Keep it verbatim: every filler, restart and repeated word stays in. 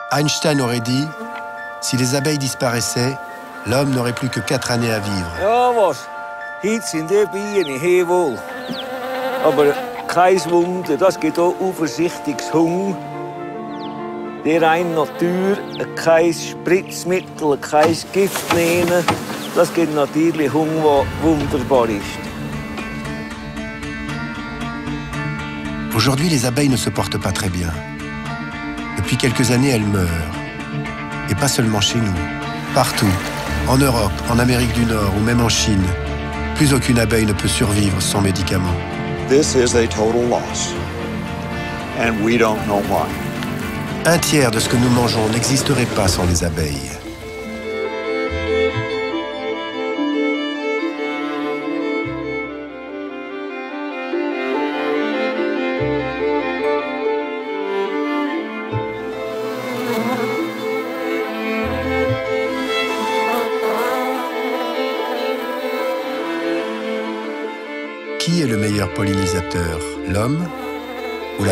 Einstein aurait dit « Si les abeilles disparaissaient, l'homme n'aurait plus que quatre années à vivre. » Ja, was. Heute sind die Bienen hier wohl. Aber kein Wunder, das geht auch Übersichtungshunger. Die reine Natur, kein Spritzmittel, kein Gift nehmen. Das gibt natürlich Hunger, der wunderbar ist. Aujourd'hui, les abeilles ne se portent pas très bien. Depuis quelques années, elles meurent. Et pas seulement chez nous. Partout, en Europe, en Amérique du Nord ou même en Chine, plus aucune abeille ne peut survivre sans médicaments. This is a total loss, and we don't know why. Un tiers de ce que nous mangeons n'existerait pas sans les abeilles. Qui est le meilleur pollinisateur, l'homme ou l'abeille ?